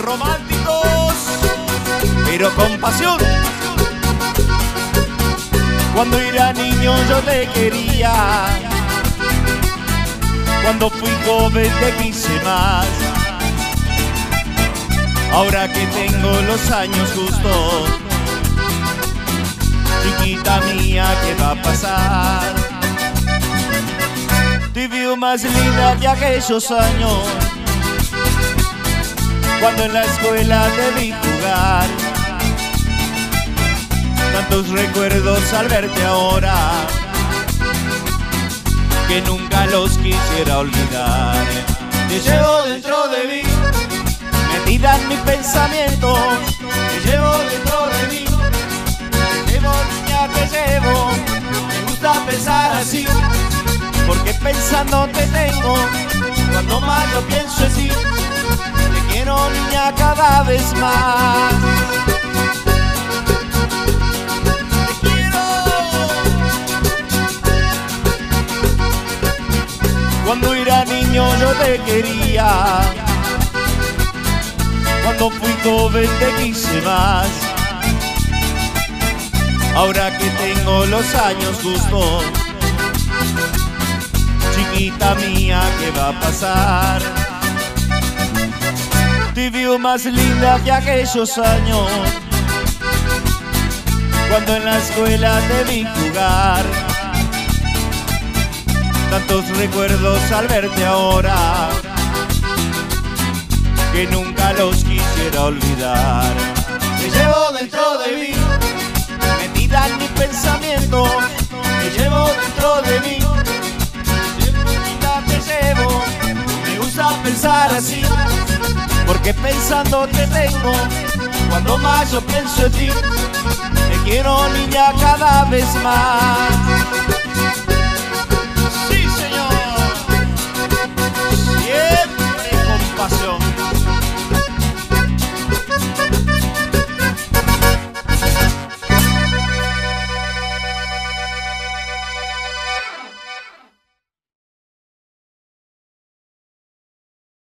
románticos, pero con pasión. Cuando era niño yo te quería, cuando fui joven te quise más. Ahora que tengo los años justos, chiquita mía, ¿qué va a pasar? Te veo más linda que aquellos años, cuando en la escuela te vi jugar. Tantos recuerdos al verte ahora, que nunca los quisiera olvidar. Te llevo dentro de mí, metida en mis pensamientos. Te llevo dentro de mí, te llevo, niña, te llevo. Me gusta pensar así, porque pensando te tengo. Cuando más yo pienso en ti, te quiero, niña, cada vez más. Te quiero. Cuando era niño yo te quería, cuando fui joven te quise más. Ahora que tengo los años justos, chiquita mía, ¿qué va a pasar? Te veo más linda que aquellos años, cuando en la escuela te vi jugar. Tantos recuerdos al verte ahora, que nunca los quisiera olvidar. Te llevo dentro de mí, metida en mis pensamientos. Te llevo dentro de mí, te llevo. Me gusta pensar así, porque pensando te tengo. Cuando más yo pienso en ti, te quiero, niña, cada vez más. Sí, señor, siempre con pasión.